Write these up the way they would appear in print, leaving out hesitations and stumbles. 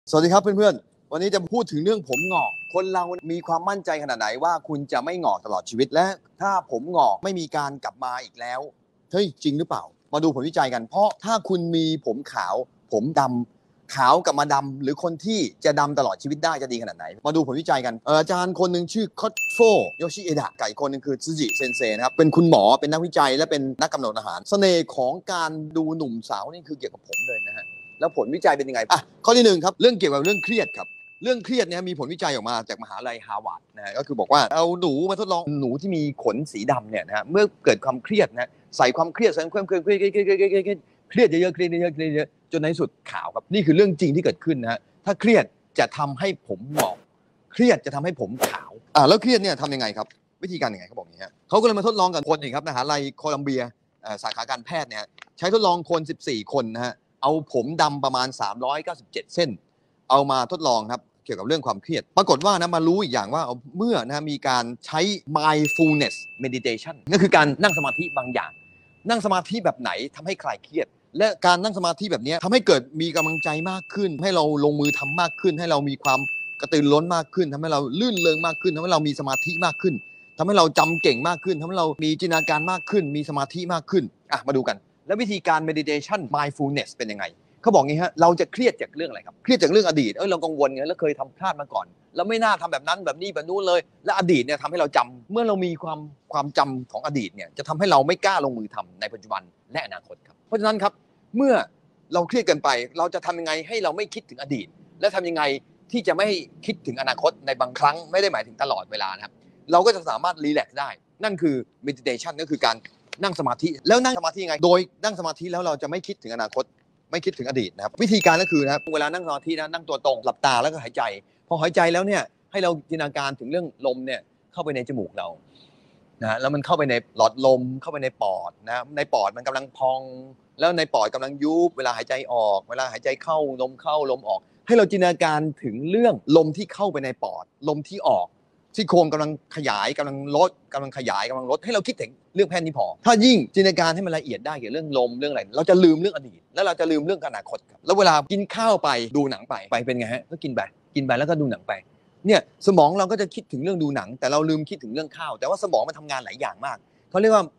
สวัสดีครับเพื่อนๆวันนี้จะพูดถึงเรื่องผมงอกคนเรามีความมั่นใจขนาดไหนว่าคุณจะไม่งอกตลอดชีวิตและถ้าผมงอกไม่มีการกลับมาอีกแล้วเฮ้ยจริงหรือเปล่ามาดูผลวิจัยกันเพราะถ้าคุณมีผมขาวผมดำขาวกลับมาดำหรือคนที่จะดำตลอดชีวิตได้จะดีขนาดไหนมาดูผลวิจัยกันอาจารย์คนหนึ่งชื่อคอตโฟโยชิเอดะไก่คนหนึ่งคือซูจิเซนเซนะครับเป็นคุณหมอเป็นนักวิจัยและเป็นนักกำหนดอาหารเสน่ห์ของการดูหนุ่มสาวนี่คือเกี่ยวกับผมเลยนะฮะแล้วผลวิจัยเป็นยังไงข้อที่1ครับเรื่องเกี่ยวกับเรื่องเครียดครับเรื่องเครียดเนี่ยมีผลวิจัยออกมาจากมหาลัยฮาร์วาร์ดนะฮะก็คือบอกว่าเอาหนูมาทดลองหนูที่มีขนสีดำเนี่ยนะฮะเมื่อเกิดความเครียดนะใส่ความเครียดใส่ความเครียดเครียดเยอะๆเครียดเยอะๆเครียดเยอะจนในสุดขาวครับนี่คือเรื่องจริงที่เกิดขึ้นนะฮะถ้าเครียดจะทำให้ผมหมองเครียดจะทำให้ผมขาวแล้วเครียดเนี่ยทำยังไงครับวิธีการยังไงเขาบอกอย่างนี้ฮะเขาก็เลยมาทดลองกับคนอีกครับมหาลัยโคลัมเบียสาขาการแพทย์เนี่ยใช้ทดลองคน14คนนะฮะเอาผมดำประมาณ397เส้นเอามาทดลองครับเกี่ยวกับเรื่องความเครียดปรากฏว่านะมารู้อีกอย่างว่าเมื่อนะมีการใช้ mindfulness meditation ก็คือการนั่งสมาธิบางอย่างนั่งสมาธิแบบไหนทำให้คลายเครียดและการนั่งสมาธิแบบนี้ทำให้เกิดมีกำลังใจมากขึ้นให้เราลงมือทำมากขึ้นให้เรามีความกระตือรือร้นมากขึ้นทำให้เราลื่นเริงมากขึ้นทำให้เรามีสมาธิมากขึ้นทำให้เราจำเก่งมากขึ้นทำให้เรามีจินตนาการมากขึ้นมีสมาธิมากขึ้นมาดูกันแล้ววิธีการ meditation mindfulness เป็นยังไงเขาบอกงี้ฮะเราจะเครียดจากเรื่องอะไรครับเครียดจากเรื่องอดีตเรากังวลไงแล้วเคยทำพลาดมาก่อนเราไม่น่าทำแบบนั้นแบบนี้แบบนู้นเลยและอดีตเนี่ยทำให้เราจำเมื่อเรามีความจำของอดีตเนี่ยจะทำให้เราไม่กล้าลงมือทำในปัจจุบันและอนาคตครับเพราะฉะนั้นครับเมื่อเราเครียดเกินไปเราจะทำยังไงให้เราไม่คิดถึงอดีตและทำยังไงที่จะไม่คิดถึงอนาคตในบางครั้งไม่ได้หมายถึงตลอดเวลานะครับเราก็จะสามารถรีแลกซ์ได้นั่นคือ meditation ก็คือการนั่งสมาธิแล้วนั่งสมาธิยังไงโดยนั่งสมาธิแล้วเราจะไม่คิดถึงอนาคตไม่คิดถึงอดีตนะครับวิธีการก็คือนะครับเวลานั่งสมาธินะนั่งตัวตรงหลับตาแล้วก็หายใจพอหายใจแล้วเนี่ยให้เราจินตนาการถึงเรื่องลมเนี่ยเข้าไปในจมูกเรานะแล้วมันเข้าไปในหลอดลมเข้าไปในปอดนะในปอดมันกำลังพองแล้วในปอดกำลังยุบเวลาหายใจออกเวลาหายใจเข้าลมออกให้เราจินตนาการถึงเรื่องลมที่เข้าไปในปอดลมที่ออกซี่โครงกำลังขยายกำลังลดกำลังขยายกำลังลดให้เราคิดถึงเรื่องแค่นี้พอถ้ายิ่งจินตนาการให้มันละเอียดได้เกี่ยวกับเรื่องลมเรื่องอะไรเราจะลืมเรื่องอดีตแล้วเราจะลืมเรื่องอนาคตครับแล้วเวลากินข้าวไปดูหนังไปเป็นไงฮะก็กินไปแล้วก็ดูหนังไปเนี่ยสมองเราก็จะคิดถึงเรื่องดูหนังแต่เราลืมคิดถึงเรื่องข้าวแต่ว่าสมองมันทำงานหลายอย่างมากเขาเรียกว่า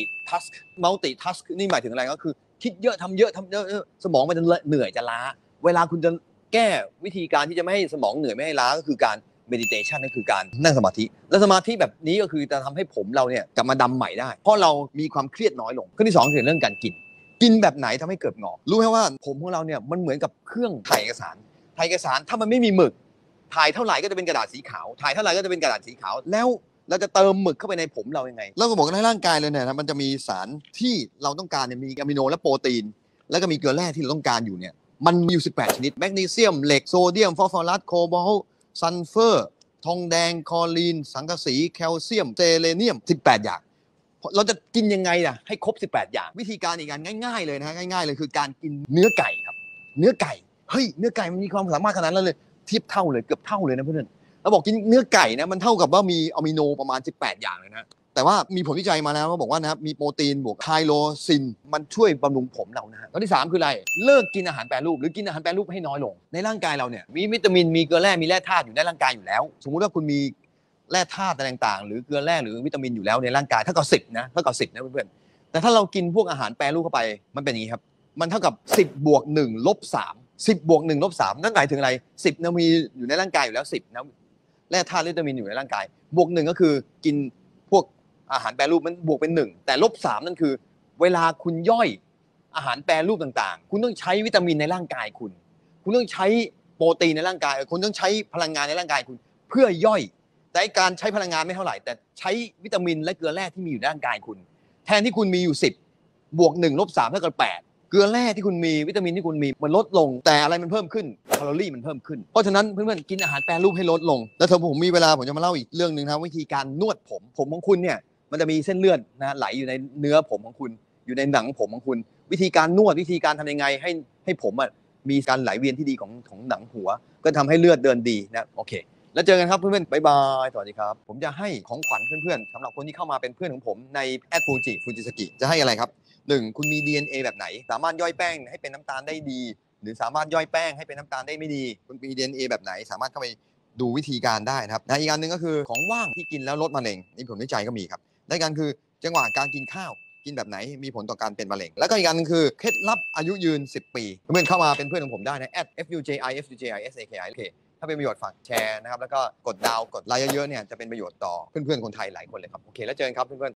multitask นี่หมายถึงอะไรก็คือคิดเยอะทำเยอะสมองมันจะเหนื่อยจะล้าเวลาคุณจะแก้วิธีการที่จะไม่ให้สมองเหนื่อยไม่ให้ล้าก็คือการmeditation นั่นคือการนั่งสมาธิและสมาธิแบบนี้ก็คือจะทำให้ผมเราเนี่ยกลับมาดำใหม่ได้เพราะเรามีความเครียดน้อยลงข้อที่2คือเรื่องการกินแบบไหนทำให้เกิดงอกรู้ไหมว่าผมของเราเนี่ยมันเหมือนกับเครื่องถ่ายเอกสารถ้ามันไม่มีหมึกถ่ายเท่าไหร่ก็จะเป็นกระดาษสีขาวถ่ายเท่าไหร่ก็จะเป็นกระดาษสีขาวแล้วเราจะเติมหมึกเข้าไปในผมเรายังไงเราก็บอกในร่างกายเลยเนี่ยมันจะมีสารที่เราต้องการเนี่ยมีอะมิโนและโปรตีนแล้วก็มีเกลือแร่ที่เราต้องการอยู่เนี่ยมันมีอยู่18ชนิดแมกนีเซียมเหล็กโซเดียมฟอสฟอรัสโคบอลต์ซัลเฟอร์ทองแดงคอลีนสังกะสีแคลเซียมเซเลเนียม18อย่างเราจะกินยังไงล่ะให้ครบ18อย่างวิธีการอีกการง่ายๆเลยนะง่ายๆเลยคือการกินเนื้อไก่ครับเนื้อไก่เฮ้ยเนื้อไก่มันมีความสามารถขนาดนั้นเลยเทียบเท่าเลยเกือบเท่าเลยนะเพื่อนเราบอกกินเนื้อไก่นะมันเท่ากับว่ามีอะมิโนประมาณ18อย่างเลยนะแต่ว่ามีผลวิจัยมาแล้วบอกว่านะครับมีโปรตีนบวกไทโรซินมันช่วยบำรุงผมเรานะฮะข้อที่3คืออะไรเลิกกินอาหารแปรรูปหรือกินอาหารแปรรูปให้น้อยลงในร่างกายเราเนี่ยมีวิตามินมีเกลือแร่มีแร่ธาตุอยู่ในร่างกายอยู่แล้วสมมุติว่าคุณมีแร่ธาตุต่างๆหรือเกลือแร่หรือวิตามินอยู่แล้วในร่างกายเท่ากับ10นะเท่ากับ10นะเพื่อนๆแต่ถ้าเรากินพวกอาหารแปรรูปเข้าไปมันเป็นอย่างนี้ครับมันเท่ากับ10บวก1ลบ3 10บวก1ลบ3นั่นหมายถึงอะไร10นะมีอยู่ในร่างกายอยู่แล้ว10นะแร่ธาตุวิตามินอยู่ในร่างกายบวก1ก็คือกินพวกอาหารแปรรูปมันบวกเป็น1แต่ลบ3นั่นคือเวลาคุณย่อยอาหารแปรรูปต่างๆคุณต้องใช้วิตามินในร่างกายคุณต้องใช้โปรตีนในร่างกายคุณต้องใช้พลังงานในร่างกายคุณเพื่อย่อยแต่การใช้พลังงานไม่เท่าไหร่แต่ใช้วิตามินและเกลือแร่ที่มีอยู่ในร่างกายคุณแทนที่คุณมีอยู่10บวก1ลบ3เท่ากับ8เกลือแร่ที่คุณมีวิตามินที่คุณมีมันลดลงแต่อะไรมันเพิ่มขึ้นแคลอรี่มันเพิ่มขึ้นเพราะฉะนั้นเพื่อนๆกินอาหารแปรรูปให้ลดลงแล้วถ้าผมมีเวลาผมจะมาเล่าอีกเรื่องนึงนะวิธีการนวดผมของคุณเนี่ยมันจะมีเส้นเลือดนะไหลอยู่ในเนื้อผมของคุณอยู่ในหนังผมของคุณวิธีการนวดวิธีการทำยังไงให้ผมมีการไหลเวียนที่ดีของหนังหัวก็ทำให้เลือดเดินดีนะโอเคแล้วเจอกันครับเพื่อนๆบ๊ายบายสวัสดีครับผมจะให้ของขวัญเพื่อนๆสำหรับคนที่เข้ามาเป็นเพื่อนของผมในฟูจิสกิจะให้อะไรครับ1คุณมี DNA แบบไหนสามารถย่อยแป้งให้เป็นน้ำตาลได้ดีหรือสามารถย่อยแป้งให้เป็นน้ำตาลได้ไม่ดีคุณมี DNA แบบไหนสามารถเข้าไปดูวิธีการได้นะครับอีกอันหนึ่งก็คือของว่างที่กินแล้วลดมะเร็งนี่ผลวิจัยก็มีครับและการคือจังหวะการกินข้าวกินแบบไหนมีผลต่อการเป็นมะเร็งแล้วก็อีกอันนึงคือเคล็ดลับอายุยืน10 ปีเพื่อนเข้ามาเป็นเพื่อนของผมได้นะ @FUJIFUJISAKI ถ้าเป็นประโยชน์ฝากแชร์นะครับแล้วก็กดดาวกดไลค์เยอะๆเนี่ยจะเป็นประโยชน์ต่อเพื่อนๆคนไทยหลายคนเลยครับโอเคแล้วเจอกันครับเพื่อนๆ